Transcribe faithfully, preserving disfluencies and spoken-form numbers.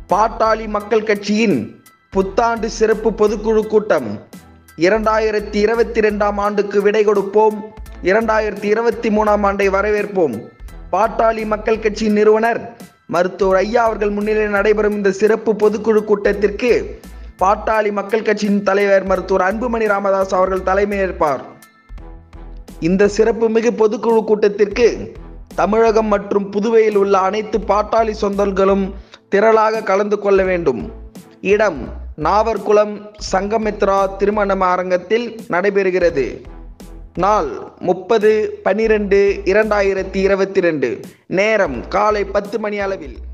பாட்டாளி மக்கள் கட்சியின் புத்தாண்டு சிறப்பு பொதுக்குழு கூட்டம். இரண்டாயிரத்தி இருபத்தி ரெண்டாம் ஆண்டுக்கு விடை கொடுப்போம், இரண்டாயிரத்தி இருபத்தி மூணாம் ஆண்டை வரவேற்போம். பாட்டாளி மக்கள் கட்சியின் நிறுவனர் மருத்துவர் ஐயா அவர்கள் முன்னிலையில் நடைபெறும் இந்த சிறப்பு பொதுக்குழு கூட்டத்திற்கு பாட்டாளி மக்கள் கட்சியின் தலைவர் மருத்துவர் அன்புமணி ராமதாஸ் அவர்கள் தலைமையேற்பார். இந்த சிறப்பு மிகு பொதுக்குழு கூட்டத்திற்கு தமிழகம் மற்றும் புதுவையில் உள்ள அனைத்து பாட்டாளி சொந்தங்களும் திரளாக கலந்து கொள்ள வேண்டும். இடம் நாவர்குளம் சங்கமித்ரா திருமண அரங்கத்தில் நடைபெறுகிறது. நாள் முப்பது பனிரெண்டு இரண்டாயிரத்தி இருபத்தி ரெண்டு. நேரம் காலை பத்து மணி அளவில்.